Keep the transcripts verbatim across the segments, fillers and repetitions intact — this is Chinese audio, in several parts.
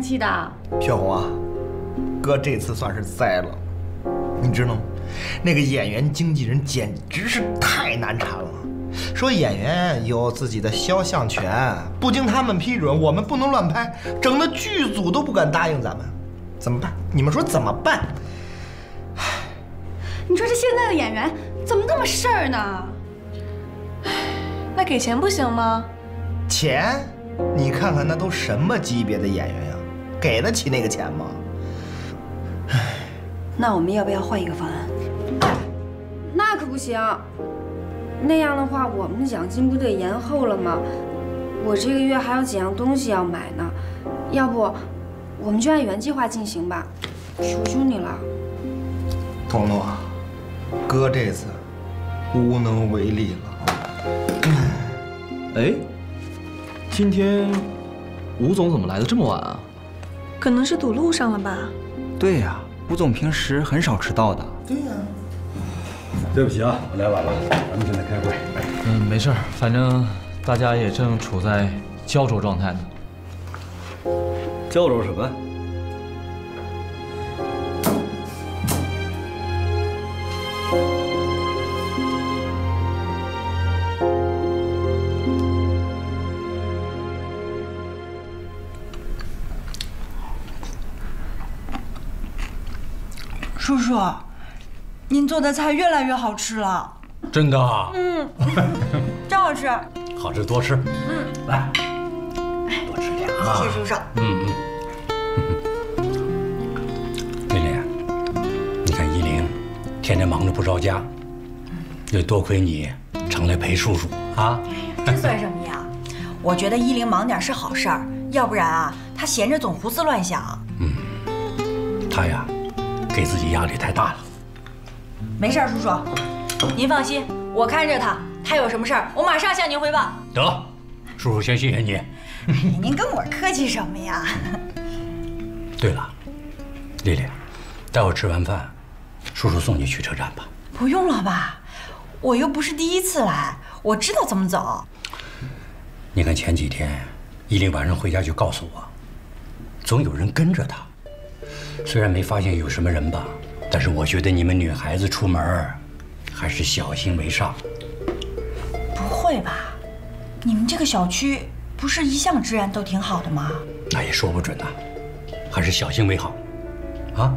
气的。 雪红啊，哥这次算是栽了，你知道吗？那个演员经纪人简直是太难缠了，说演员有自己的肖像权，不经他们批准，我们不能乱拍，整个剧组都不敢答应咱们，怎么办？你们说怎么办？唉， 你说这现在的演员怎么那么事儿呢？ 那给钱不行吗？ 钱？你看看那都什么级别的演员呀，给得起那个钱吗？唉， 那我们要不要换一个方案？ 那可不行，那样的话，我们的奖金不得延后了吗？我这个月还有几样东西要买呢，要不我们就按原计划进行吧，求求你了。 彤彤，哥这次无能为力了。 哎，今天吴总怎么来的这么晚啊？ 可能是堵路上了吧。 对呀，吴总平时很少迟到的。 对呀。 对不起啊，我来晚了，咱们正在开会。 嗯，没事儿，反正大家也正处在焦灼状态呢。 焦灼什么？ 叔叔，您做的菜越来越好吃了。 真的啊？ 嗯，真好吃。 好吃多吃。 嗯， 来，多吃点啊。 谢谢叔叔。 嗯嗯。琳琳，你看依琳，天天忙着不着家，也多亏你常来陪叔叔啊。 这算什么呀？我觉得依琳忙点是好事儿，要不然啊，她闲着总胡思乱想。 嗯，她呀，给自己压力太大了。 没事儿，叔叔，您放心，我看着他，他有什么事儿，我马上向您汇报。 得，叔叔先谢谢你。 哎，您跟我客气什么呀？ 对了，丽丽，待会儿吃完饭，叔叔送你去车站吧。 不用了吧，我又不是第一次来，我知道怎么走。 你看前几天，依琳晚上回家就告诉我，总有人跟着她。虽然没发现有什么人吧。但是我觉得你们女孩子出门还是小心为上。 不会吧？你们这个小区不是一向治安都挺好的吗？ 那也说不准呐，还是小心为好，啊？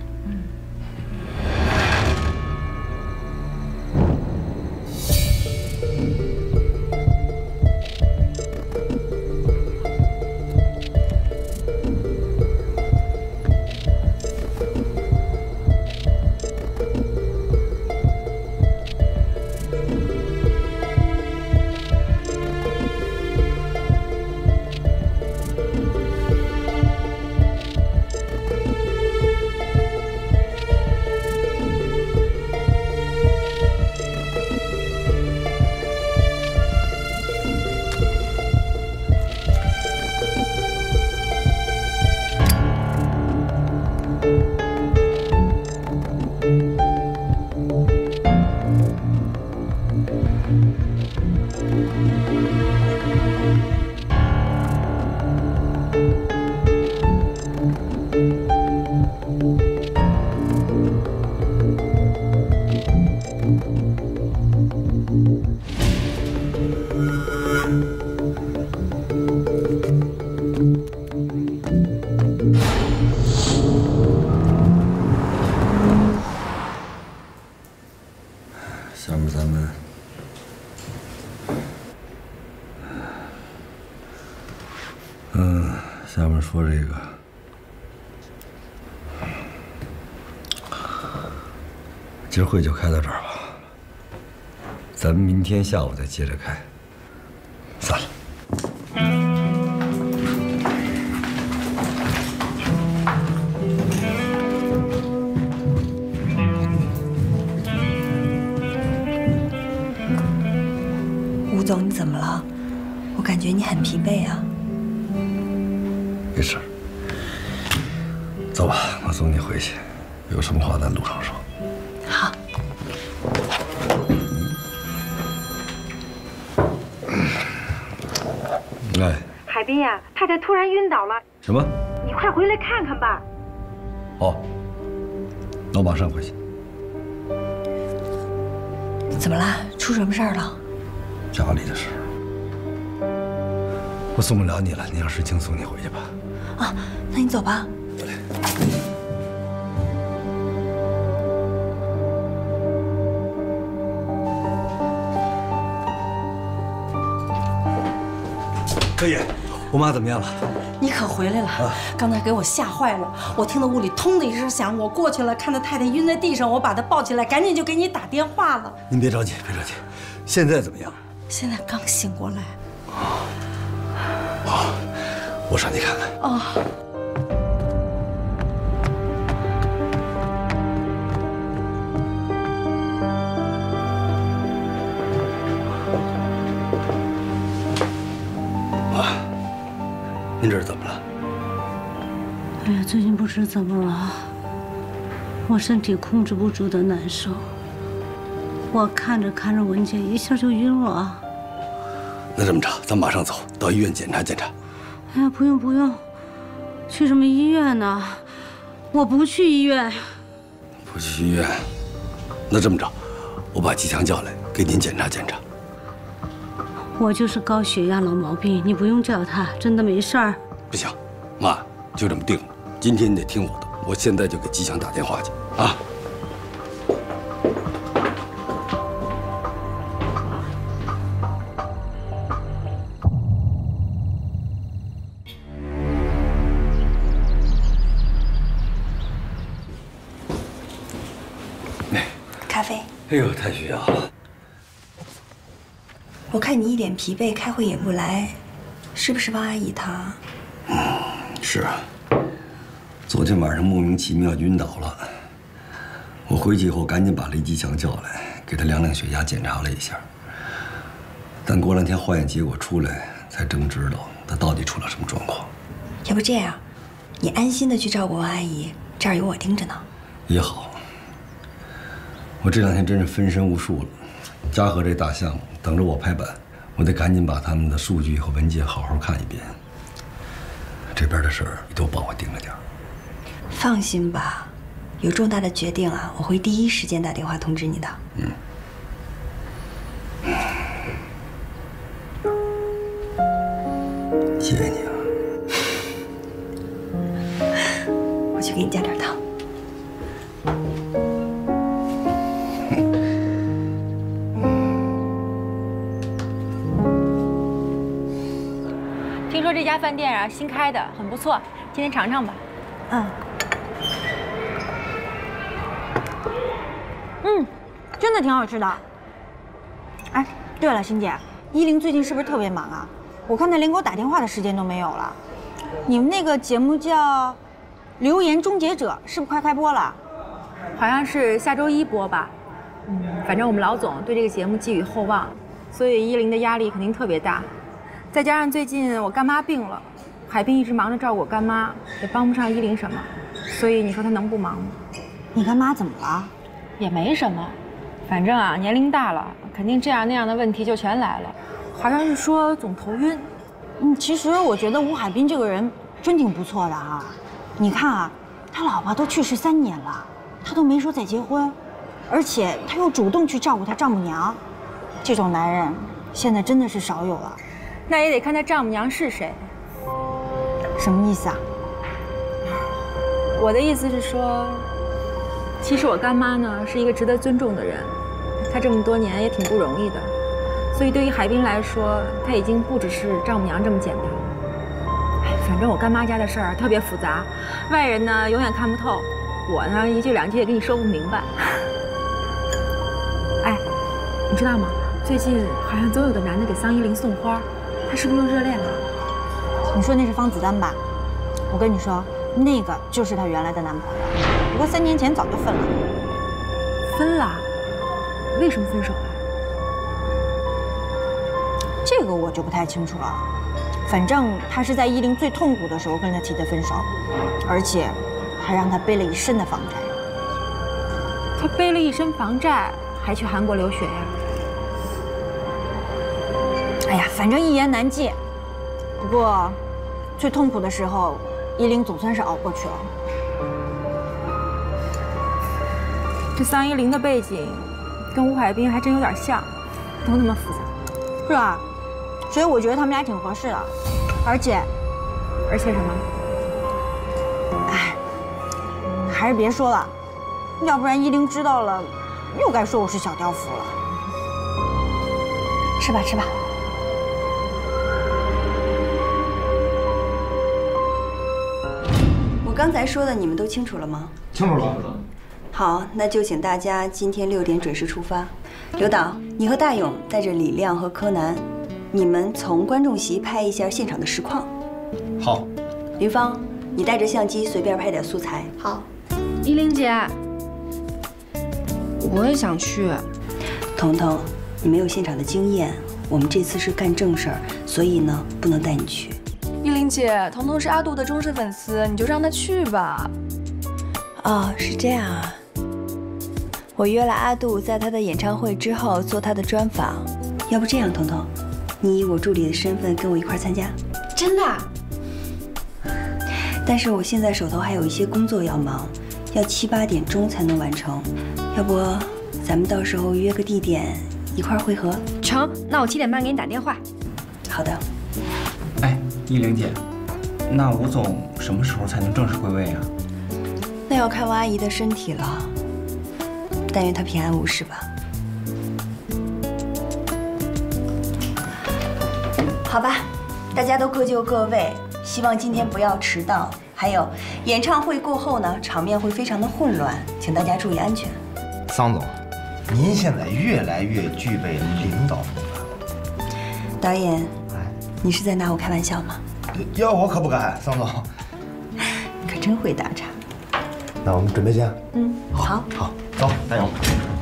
下面咱们，嗯，下面说这个，今儿会就开到这儿吧，咱们明天下午再接着开。散了。 吴总，你怎么了？我感觉你很疲惫啊。 没事，走吧，我送你回去。有什么话咱路上说。 好。 哎， 海滨呀，太太突然晕倒了。 什么？ 你快快回来看看吧。 好，那我马上回去。 怎么了？出什么事儿了？ 家里的事。我送不了你了，你让石青送你回去吧。 啊，那你走吧。 走嘞。柯爷，我妈怎么样了？ 你可回来了！啊、刚才给我吓坏了，我听到屋里通的一声响，我过去了，看到太太晕在地上，我把她抱起来，赶紧就给你打电话了。 您别着急，别着急，现在怎么样？ 现在刚醒过来。 好，我上去看看。 哦。 您这是怎么了？ 哎呀，最近不知怎么了，我身体控制不住的难受。我看着看着文姐，一下就晕了。 那这么着，咱马上走到医院检查检查。 哎呀，不用不用，去什么医院呢？我不去医院。 不去医院？那这么着，我把季强叫来给您检查检查。 我就是高血压老毛病，你不用叫他，真的没事儿。 不行，妈，就这么定了。今天你得听我的，我现在就给季强打电话去啊。 咖啡。 哎呦，太需要了。 我看你一脸疲惫，开会也不来，是不是王阿姨她？ 嗯，是啊。昨天晚上莫名其妙晕倒了，我回去以后赶紧把雷吉强叫来，给他量量血压，检查了一下。但过两天化验结果出来，才真知道他到底出了什么状况。 要不这样，你安心的去照顾王阿姨，这儿有我盯着呢。 也好。我这两天真是分身无术了。嘉禾这大项目等着我拍板，我得赶紧把他们的数据和文件好好看一遍。这边的事儿你都帮我盯着点儿。 放心吧，有重大的决定啊，我会第一时间打电话通知你的。嗯。 谢谢你啊。 我去给你加点糖。 听说这家饭店啊新开的，很不错，今天尝尝吧。 嗯。 嗯，真的挺好吃的。哎，对了，欣姐，依林最近是不是特别忙啊？我看她连给我打电话的时间都没有了。你们那个节目叫《流言终结者》，是不是快开播了？ 好像是下周一播吧。嗯，反正我们老总对这个节目寄予厚望，所以依林的压力肯定特别大。再加上最近我干妈病了，海滨一直忙着照顾我干妈，也帮不上依林什么，所以你说他能不忙吗？ 你干妈怎么了？ 也没什么，反正啊年龄大了，肯定这样那样的问题就全来了，好像是说总头晕。 嗯，其实我觉得吴海滨这个人真挺不错的哈。你看啊，他老婆都去世三年了，他都没说再结婚，而且他又主动去照顾他丈母娘，这种男人现在真的是少有了。 那也得看他丈母娘是谁。 什么意思啊？ 我的意思是说，其实我干妈呢是一个值得尊重的人，她这么多年也挺不容易的，所以对于海滨来说，她已经不只是丈母娘这么简单了。哎，反正我干妈家的事儿特别复杂，外人呢永远看不透，我呢一句两句也给你说不明白。哎，你知道吗？最近好像总有个男的给桑依林送花，他是不是又热恋了？ 你说那是方子丹吧？我跟你说，那个就是她原来的男朋友，不过三年前早就分了。 分了？为什么分手了？ 这个我就不太清楚了。反正他是在依林最痛苦的时候跟他提的分手，而且还让他背了一身的房债。 他背了一身房债，还去韩国留学呀？ 哎呀，反正一言难尽。不过，最痛苦的时候， 依琳总算是熬过去了。 这桑依林的背景跟吴海滨还真有点像，都那么复杂。 是吧？所以我觉得他们俩挺合适的，而且， 而且什么？ 哎，还是别说了，要不然依琳知道了，又该说我是小吊夫了。吃吧，吃吧。 我刚才说的你们都清楚了吗？ 清楚了。 好，那就请大家今天六点准时出发。刘导，你和大勇带着李亮和柯南，你们从观众席拍一下现场的实况。 好。 林芳，你带着相机随便拍点素材。 好。依琳姐，我也想去。 彤彤，你没有现场的经验，我们这次是干正事儿，所以呢不能带你去。 依琳姐，彤彤是阿杜的忠实粉丝，你就让他去吧。 哦，是这样啊。我约了阿杜，在他的演唱会之后做他的专访。要不这样，彤彤，你以我助理的身份跟我一块参加。 真的？ 但是我现在手头还有一些工作要忙，要七八点钟才能完成。要不咱们到时候约个地点一块会合？ 成，那我七点半给你打电话。 好的。 哎，依琳姐，那吴总什么时候才能正式归位啊？ 那要看我阿姨的身体了。但愿她平安无事吧。好吧，大家都各就各位，希望今天不要迟到。还有，演唱会过后呢，场面会非常的混乱，请大家注意安全。 桑总，您现在越来越具备领导风范。 导演，你是在拿我开玩笑吗？ 要我可不敢，桑总。 可真会打岔。 那我们准备见。 嗯，好。 好，走，大勇。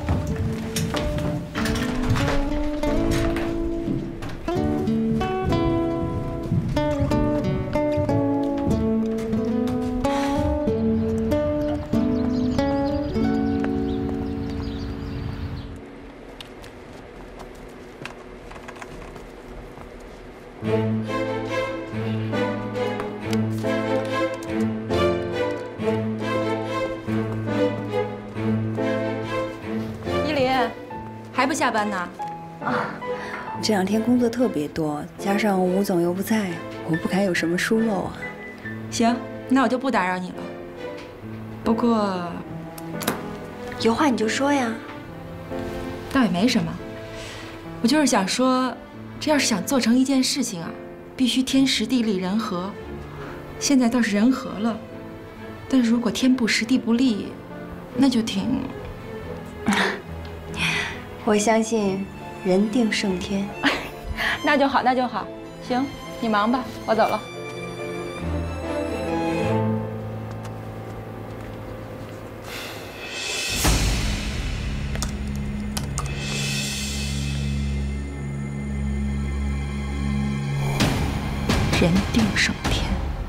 还不下班呢？ 啊，这两天工作特别多，加上吴总又不在，我不敢有什么疏漏啊。 行，那我就不打扰你了。不过， 有话你就说呀。 倒也没什么，我就是想说，这要是想做成一件事情啊，必须天时地利人和。现在倒是人和了，但是如果天不时地不利，那就挺…… 我相信人定胜天。 那就好，那就好。行，你忙吧，我走了。人定胜天。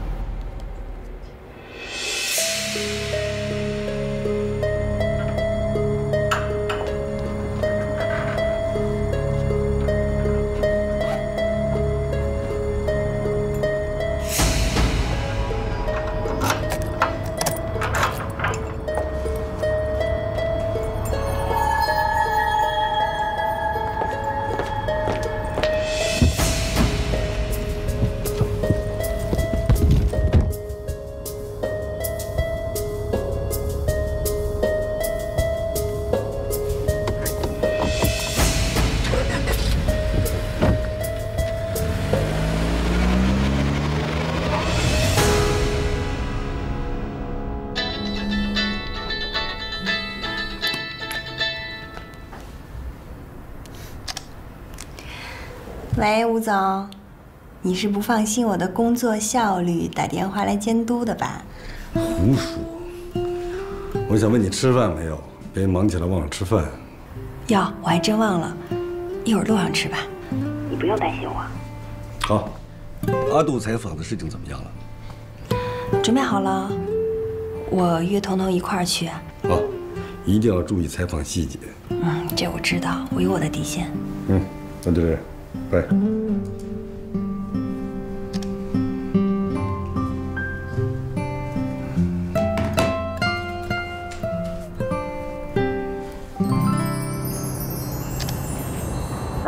喂，吴总，你是不放心我的工作效率，打电话来监督的吧？ 胡说！我想问你吃饭没有？别忙起来忘了吃饭。 哟，我还真忘了，一会儿路上吃吧。你不用担心我。 好，阿杜采访的事情怎么样了？ 准备好了，我约彤彤一块儿去。 好，一定要注意采访细节。 嗯，这我知道，我有我的底线。 嗯，那就这样，拜。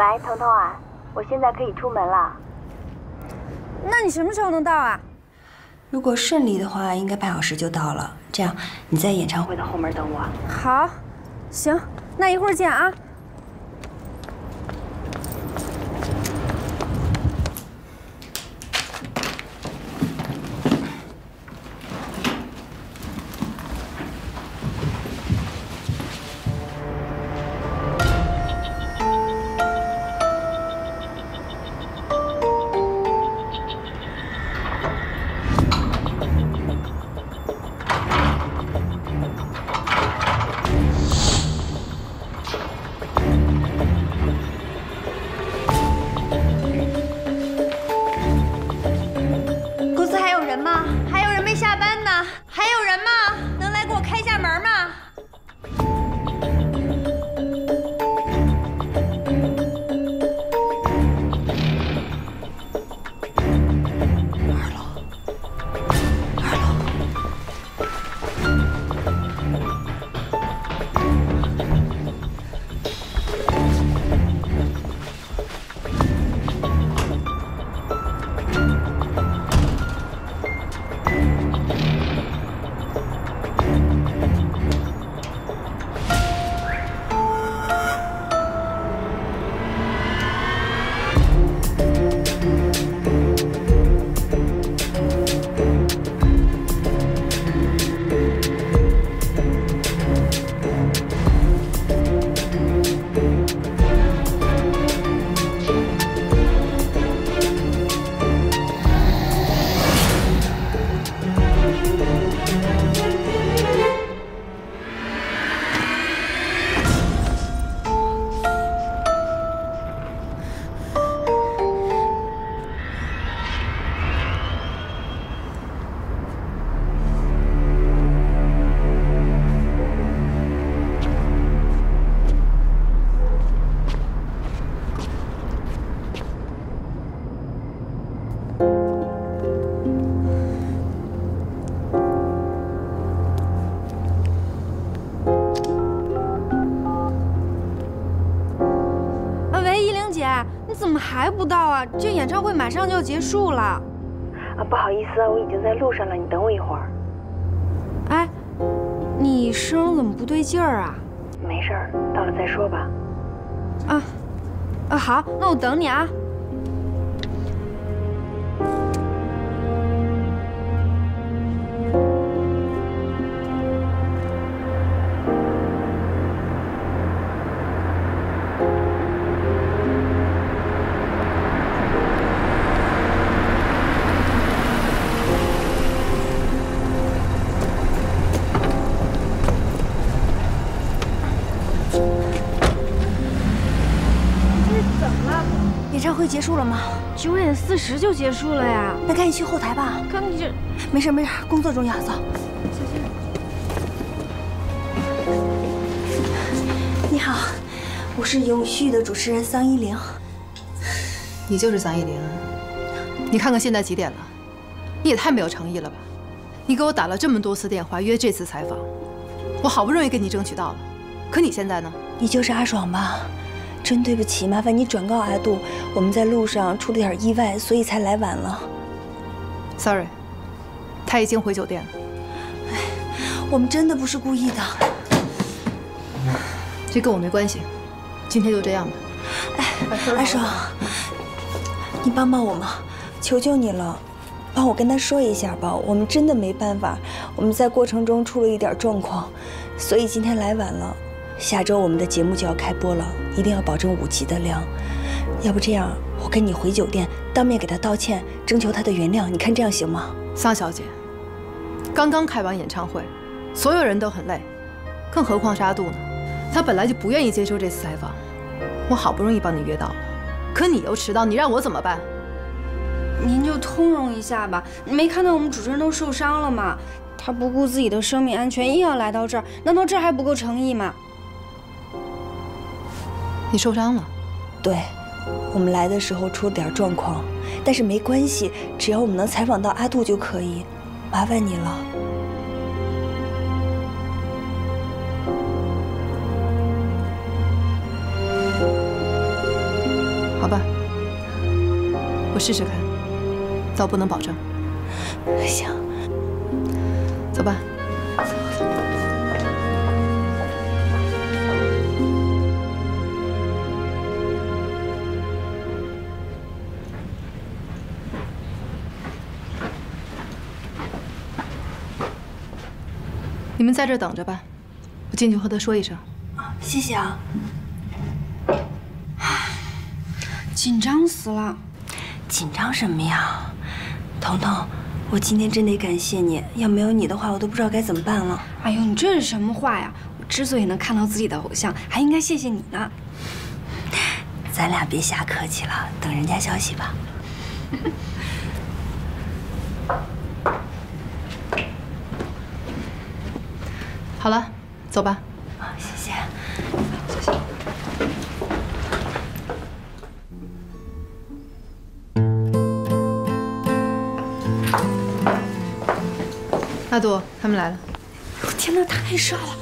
喂，彤彤啊，我现在可以出门了。 那你什么时候能到啊？ 如果顺利的话，应该半小时就到了。这样，你在演唱会的后门等我。 好，行，那一会儿见啊。 怎么还不到啊？这演唱会马上就要结束了。 啊，不好意思，我已经在路上了，你等我一会儿。 哎，你声怎么不对劲儿啊？ 没事儿，到了再说吧。 啊，啊好，那我等你啊。 演唱会结束了吗？ 九点四十就结束了呀。 那赶紧去后台吧。 刚你这…… 没事没事，工作重要，走。你好，我是永续的主持人桑依玲。 你就是桑依玲啊？你看看现在几点了？你也太没有诚意了吧！你给我打了这么多次电话约这次采访，我好不容易给你争取到了，可你现在呢？ 你就是阿爽吧？ 真对不起，麻烦你转告阿杜，我们在路上出了点意外，所以才来晚了。 Sorry， 他已经回酒店了。 哎，我们真的不是故意的。 这跟我没关系，今天就这样吧。 哎，阿爽，你帮帮我嘛，求求你了，帮我跟他说一下吧。我们真的没办法，我们在过程中出了一点状况，所以今天来晚了。 下周我们的节目就要开播了，一定要保证五集的量。要不这样，我跟你回酒店，当面给他道歉，征求他的原谅。你看这样行吗？ 桑小姐，刚刚开完演唱会，所有人都很累，更何况是阿杜呢？他本来就不愿意接受这次采访。我好不容易帮你约到了，可你又迟到，你让我怎么办？ 您就通融一下吧。没看到我们主持人都受伤了吗？他不顾自己的生命安全，硬要来到这儿，难道这还不够诚意吗？ 你受伤了？ 对，我们来的时候出了点状况，但是没关系，只要我们能采访到阿杜就可以，麻烦你了。 试试看，但我不能保证。 行， 走吧。 你们在这儿等着吧，我进去和他说一声。 谢谢啊。 紧张死了。 紧张什么呀？彤彤，我今天真得感谢你，要没有你的话，我都不知道该怎么办了。 哎呦，你这是什么话呀？我之所以能看到自己的偶像，还应该谢谢你呢。 咱俩别瞎客气了，等人家消息吧。 好了，走吧。 啊，谢谢。 谢谢。阿杜，他们来了。 天哪，太帅了！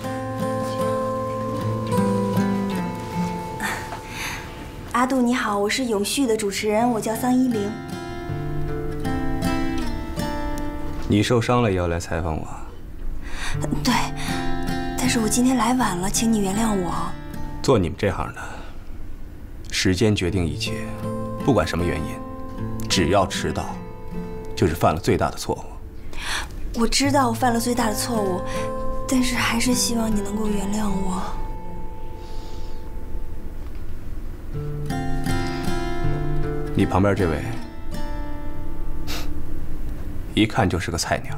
阿杜你好，我是永续的主持人，我叫桑依玲。 你受伤了也要来采访我？ 对。 但是我今天来晚了，请你原谅我。 做你们这行的，时间决定一切，不管什么原因，只要迟到，就是犯了最大的错误。 我知道我犯了最大的错误，但是还是希望你能够原谅我。 你旁边这位，一看就是个菜鸟，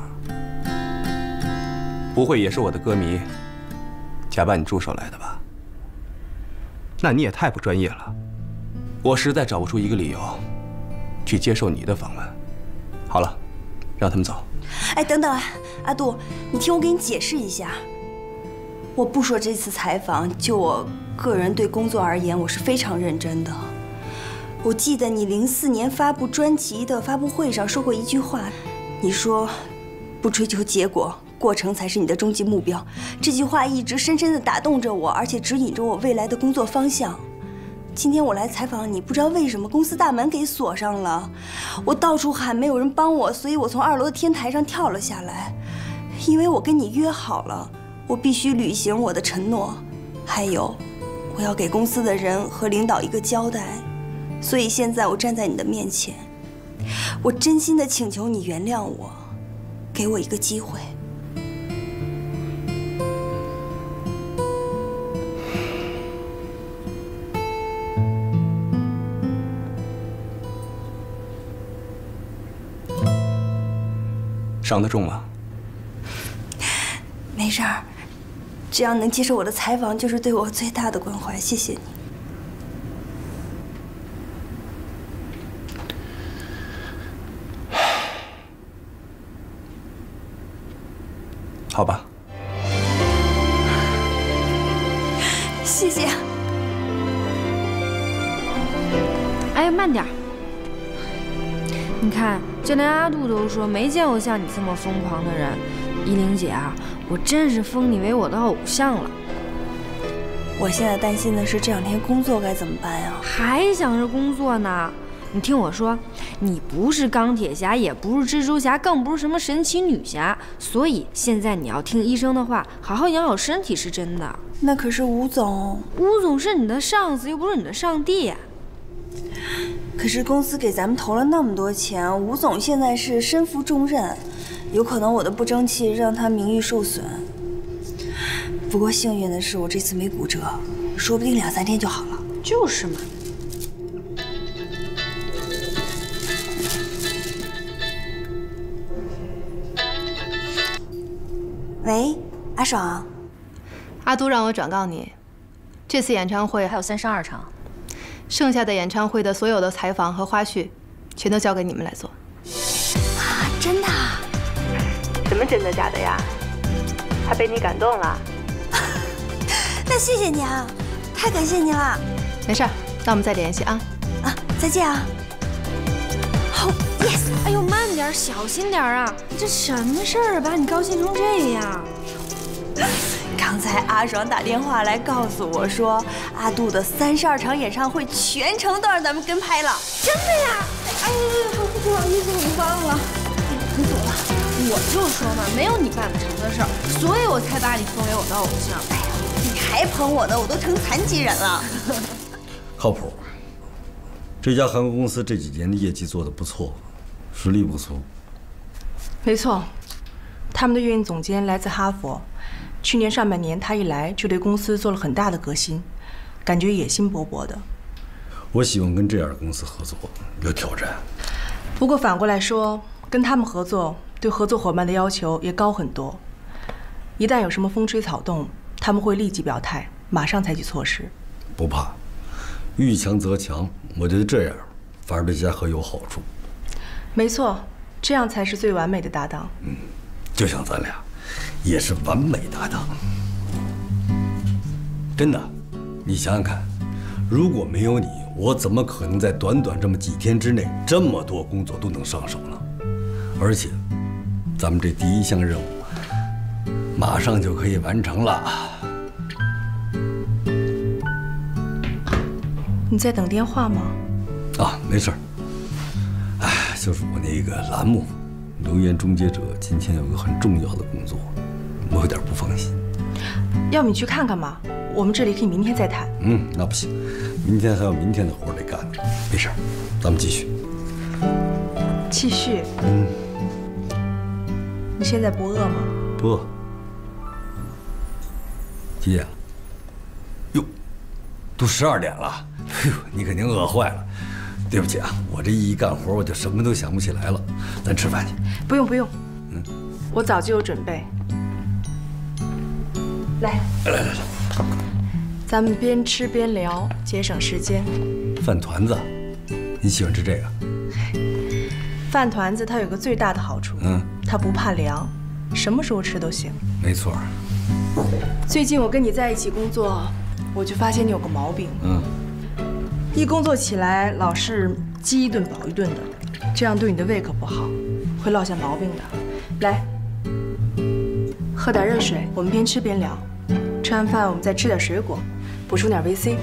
不会也是我的歌迷？ 假扮你助手来的吧？那你也太不专业了，我实在找不出一个理由去接受你的访问。好了，让他们走。 哎，等等啊，阿杜，你听我给你解释一下。我不说这次采访，就我个人对工作而言，我是非常认真的。我记得你零四年发布专辑的发布会上说过一句话，你说不追求结果。 过程才是你的终极目标，这句话一直深深地打动着我，而且指引着我未来的工作方向。今天我来采访你，不知道为什么公司大门给锁上了，我到处喊，没有人帮我，所以我从二楼的天台上跳了下来。因为我跟你约好了，我必须履行我的承诺，还有，我要给公司的人和领导一个交代。所以现在我站在你的面前，我真心的请求你原谅我，给我一个机会。 伤得重吗？ 没事儿，只要能接受我的采访，就是对我最大的关怀。谢谢你。 好吧。 谢谢。 哎，慢点儿。 你看，就连阿杜都说没见过像你这么疯狂的人。依玲姐啊，我真是封你为我的偶像了。 我现在担心的是这两天工作该怎么办呀？ 还想着工作呢？你听我说，你不是钢铁侠，也不是蜘蛛侠，更不是什么神奇女侠，所以现在你要听医生的话，好好养好身体是真的。 那可是吴总， 吴总是你的上司，又不是你的上帝呀。 可是公司给咱们投了那么多钱，吴总现在是身负重任，有可能我的不争气让他名誉受损。不过幸运的是，我这次没骨折，说不定两三天就好了。 就是嘛。 喂，阿爽， 阿都让我转告你，这次演唱会还有三十二场。 剩下的演唱会的所有的采访和花絮，全都交给你们来做。 啊，真的？ 什么真的假的呀？他被你感动了？ 那谢谢你啊，太感谢你了。 没事，那我们再联系啊。 啊，再见啊。好 ，yes。 哎呦，慢点，小心点啊！这什么事儿，把你高兴成这样？ 刚才阿爽打电话来告诉我说，阿杜的三十二场演唱会全程都让咱们跟拍了。 真的呀？ 哎呀，不好意思，我忘了。你走了，我就说嘛，没有你办不成的事儿，所以我才把你封为我的偶像。哎呀， 你还捧我呢，我都成残疾人了。 靠谱。这家韩国公司这几年的业绩做得不错，实力不俗。 没错，他们的运营总监来自哈佛，去年上半年他一来就对公司做了很大的革新，感觉野心勃勃的。 我喜欢跟这样的公司合作，有挑战。 不过反过来说，跟他们合作，对合作伙伴的要求也高很多。一旦有什么风吹草动，他们会立即表态，马上采取措施。 不怕，遇强则强。我觉得这样反而对嘉禾有好处。 没错，这样才是最完美的搭档。 嗯，就像咱俩，也是完美搭档。真的，你想想看，如果没有你，我怎么可能在短短这么几天之内，这么多工作都能上手呢？而且，咱们这第一项任务马上就可以完成了。 你在等电话吗？ 啊，没事儿。哎，就是我那个栏目《留言终结者》今天有个很重要的工作，我有点不放心。 要不你去看看嘛，我们这里可以明天再谈。 嗯，那不行，明天还有明天的活得干呢。没事儿，咱们继续。 继续。 嗯。 你现在不饿吗？ 不饿。几点了？哟，都十二点了。哎呦，你肯定饿坏了。对不起啊，我这一干活我就什么都想不起来了。咱吃饭去。 不用不用， 嗯， 我早就有准备。来来来来， 咱们边吃边聊，节省时间。 饭团子，你喜欢吃这个？ 饭团子它有个最大的好处， 嗯， 它不怕凉，什么时候吃都行。 没错。 最近我跟你在一起工作，我就发现你有个毛病， 嗯， 一工作起来老是饥一顿饱一顿的，这样对你的胃可不好，会落下毛病的。来，喝点热水，我们边吃边聊。吃完饭我们再吃点水果，补充点维 C。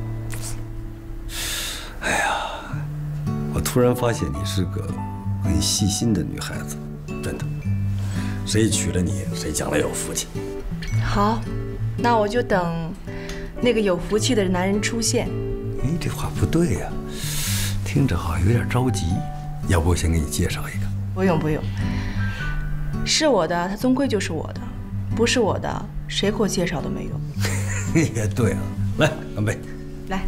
哎呀，我突然发现你是个很细心的女孩子，真的。谁娶了你，谁将来有福气。 好，那我就等那个有福气的男人出现。 哎，这话不对呀，听着好像有点着急。要不我先给你介绍一个？ 不用不用，是我的，他终归就是我的；不是我的，谁给我介绍都没用。 也对啊，来干杯！ 来。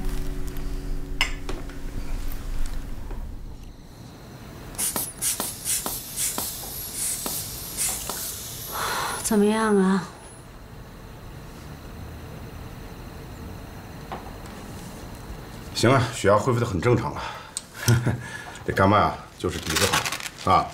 怎么样啊？ 行啊，血压恢复得很正常了。这干妈啊，就是底子好啊。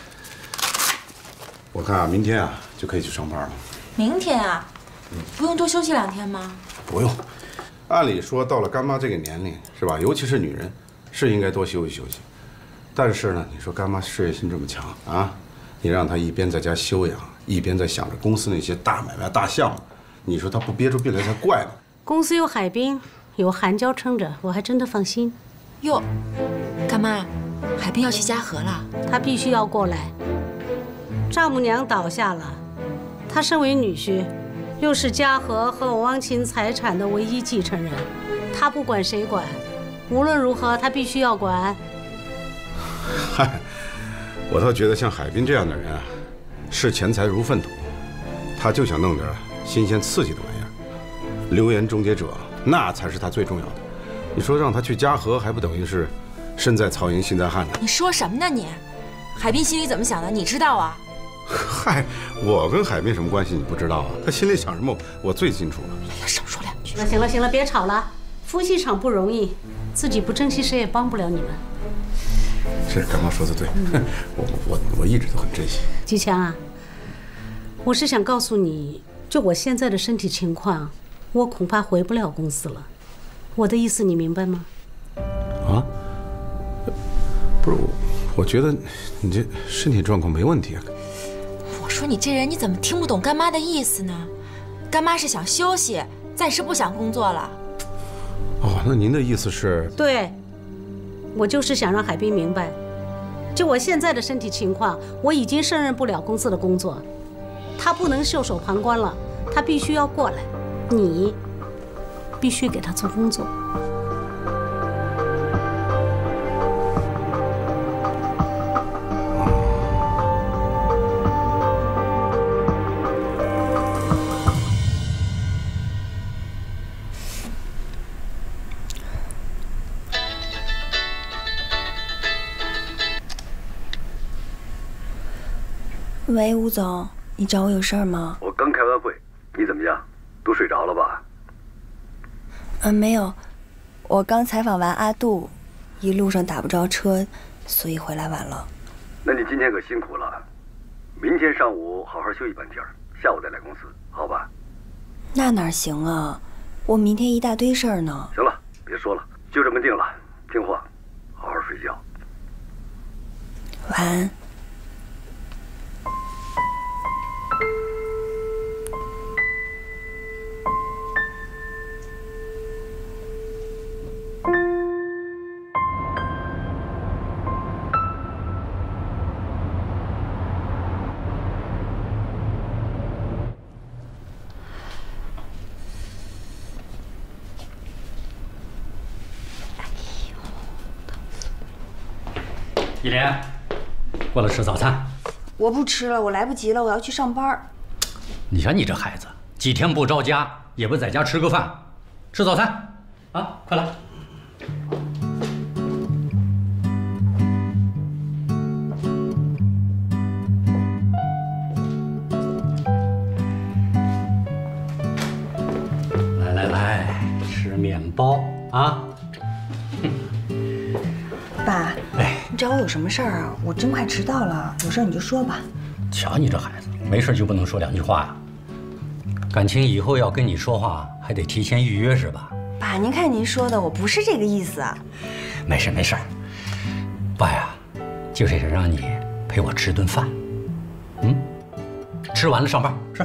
我看啊，明天啊就可以去上班了。 明天啊，不用多休息两天吗？ 不用，按理说到了干妈这个年龄，是吧？尤其是女人，是应该多休息休息。但是呢，你说干妈事业心这么强啊，你让她一边在家休养，一边在想着公司那些大买卖、大项目，你说她不憋出病来才怪呢。 公司有海滨，有韩娇撑着，我还真的放心。 哟，干妈，海滨要去嘉禾了， 他必须要过来。丈母娘倒下了，他身为女婿，又是嘉禾和我汪琴财产的唯一继承人，他不管谁管？无论如何，他必须要管。 嗨，我倒觉得像海滨这样的人啊，视钱财如粪土，他就想弄点新鲜刺激的玩意儿。流言终结者，那才是他最重要的。你说让他去嘉禾，还不等于是身在曹营心在汉呢？ 你说什么呢你？海滨心里怎么想的，你知道啊？ 嗨，我跟海滨什么关系？你不知道啊？他心里想什么，我最清楚了。 哎呀，少说两句。 那行了行了，别吵了。夫妻场不容易，自己不珍惜，谁也帮不了你们。 是干妈说的对，嗯、我我我一直都很珍惜。 吉强啊，我是想告诉你，就我现在的身体情况，我恐怕回不了公司了。我的意思你明白吗？ 啊？不是我，我觉得你这身体状况没问题啊。 我说你这人你怎么听不懂干妈的意思呢？干妈是想休息，暂时不想工作了。 哦，那您的意思是？ 对， 我就是想让海滨明白，就我现在的身体情况，我已经胜任不了公司的工作，他不能袖手旁观了，他必须要过来，你必须给他做工作。 喂，吴总，你找我有事儿吗？ 我刚开完会，你怎么样？都睡着了吧？ 嗯，没有，我刚采访完阿杜，一路上打不着车，所以回来晚了。 那你今天可辛苦了，明天上午好好休息半天，下午再来公司，好吧？ 那哪行啊，我明天一大堆事儿呢。 行了，别说了，就这么定了，听话，好好睡觉。 晚安。 依莲，过来吃早餐。 我不吃了，我来不及了，我要去上班。 你瞧你这孩子，几天不着家，也不在家吃个饭，吃早餐，啊，快来。来来来，吃面包啊。 爸，哎，你找我有什么事儿啊？我真快迟到了，有事儿你就说吧。 瞧你这孩子，没事就不能说两句话呀？感情以后要跟你说话，还得提前预约是吧？ 爸，您看您说的，我不是这个意思啊。 没事没事，爸呀，就是想让你陪我吃顿饭。嗯，吃完了上班，是。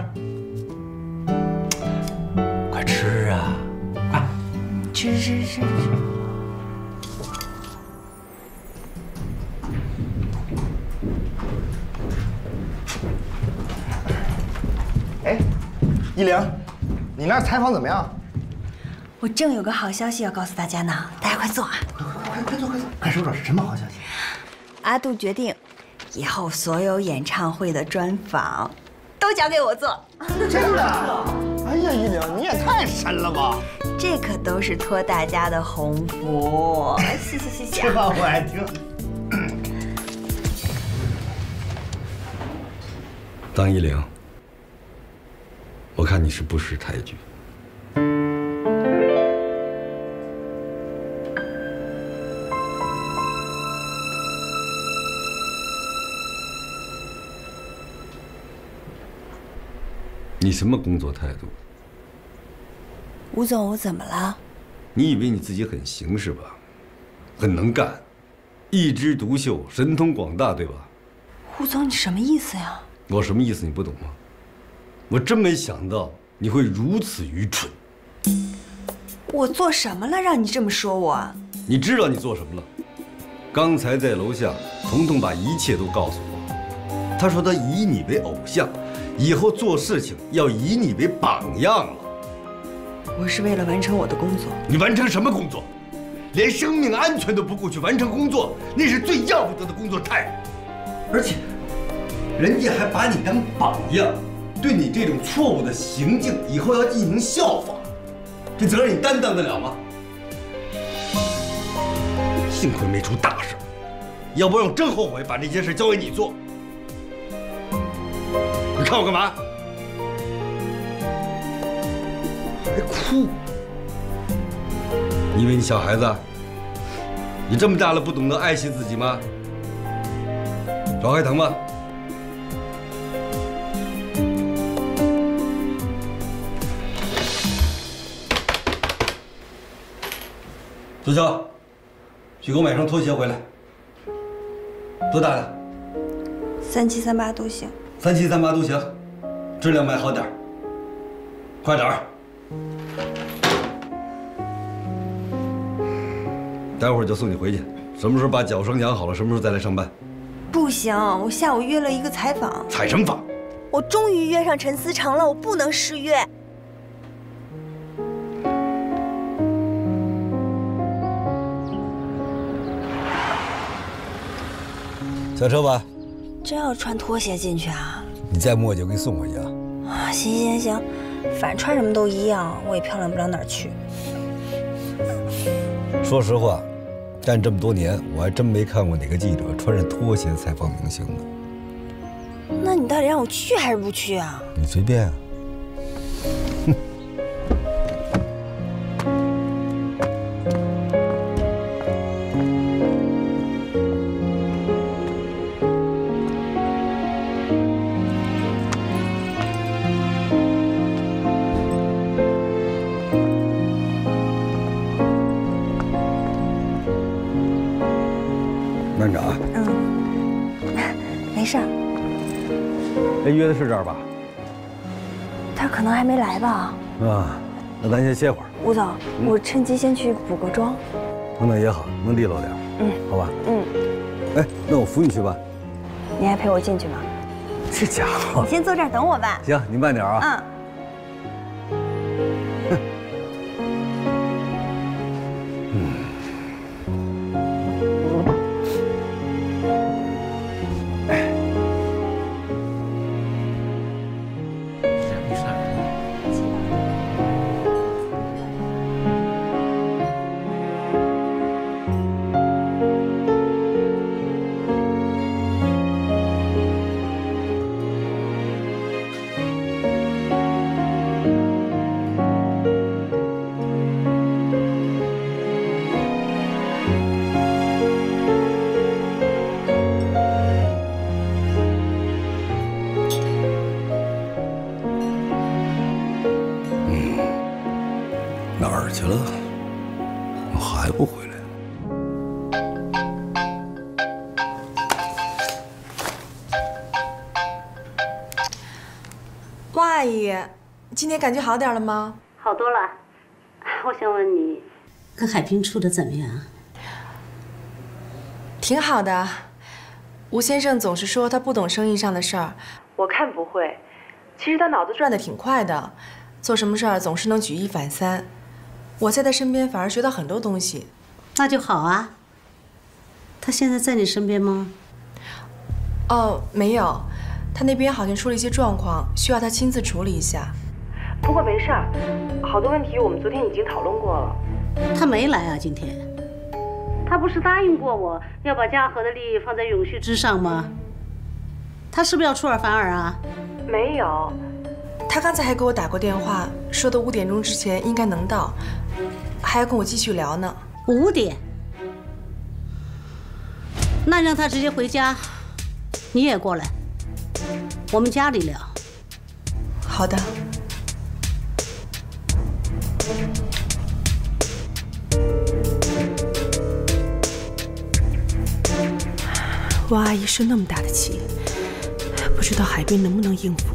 快吃啊！快， 吃吃吃吃。 哎，依玲，你那采访怎么样？ 我正有个好消息要告诉大家呢，大家快坐啊！ 快快快快坐快坐！快说说是什么好消息？ 阿杜决定，以后所有演唱会的专访都交给我做。 真的？哎呀，依玲，你也太神了吧！ 这可都是托大家的鸿福。谢谢谢谢。 这话我爱听。 张依玲，我看你是不识抬举。你什么工作态度？ 吴总，我怎么了？ 你以为你自己很行是吧？很能干，一枝独秀，神通广大，对吧？ 吴总，你什么意思呀？ 我什么意思你不懂吗？我真没想到你会如此愚蠢。 我做什么了让你这么说我？ 你知道你做什么了？刚才在楼下，彤彤把一切都告诉我。他说他以你为偶像，以后做事情要以你为榜样了。 我是为了完成我的工作。 你完成什么工作？连生命安全都不顾去完成工作，那是最要不得的工作态度。而且，人家还把你当榜样，对你这种错误的行径，以后要进行效仿，这责任你担当得了吗？幸亏没出大事，要不然我真后悔把这件事交给你做。你看我干嘛？还哭？你以为你小孩子？你这么大了不懂得爱惜自己吗？手还疼吗？苏秋，去给我买双拖鞋回来。多大的？ 三七三八都行。 三七三八都行，质量买好点，快点儿。待会儿就送你回去。 什么时候把脚伤养好了，什么时候再来上班？ 不行，我下午约了一个采访。 采什么访？ 我终于约上陈思成了，我不能失约。 下车吧。 真要穿拖鞋进去啊？ 你再磨叽，我给你送回去啊。 啊，行行行，反正穿什么都一样，我也漂亮不了哪儿去。 说实话，干这么多年，我还真没看过哪个记者穿着拖鞋采访明星的。 那你到底让我去还是不去啊？ 你随便啊。慢着啊。 嗯，没事儿。 哎，约的是这儿吧？ 他可能还没来吧？ 啊，那咱先歇会儿。 吴总，嗯、我趁机先去补个妆。 那也好，能利落点。 嗯， 好吧。 嗯。 哎，那我扶你去吧。 你还陪我进去吗？ 这家伙。 你先坐这儿等我吧。 行，你慢点啊。 嗯。 哪儿去了？怎么还不回来？ 汪阿姨，今天感觉好点了吗？ 好多了。我想问你，跟海滨处的怎么样？ 挺好的。吴先生总是说他不懂生意上的事儿，我看不会。其实他脑子转得挺快的，做什么事儿总是能举一反三。我在他身边反而学到很多东西。 那就好啊。他现在在你身边吗？ 哦，没有，他那边好像出了一些状况，需要他亲自处理一下。不过没事儿，好多问题我们昨天已经讨论过了。 他没来啊，今天。他不是答应过我要把嘉禾的利益放在永续之上吗？他是不是要出尔反尔啊？ 没有，他刚才还给我打过电话，说的五点钟之前应该能到，还要跟我继续聊呢。 五点？那让他直接回家，你也过来，我们家里聊。 好的。汪阿姨生那么大的气，不知道海滨能不能应付。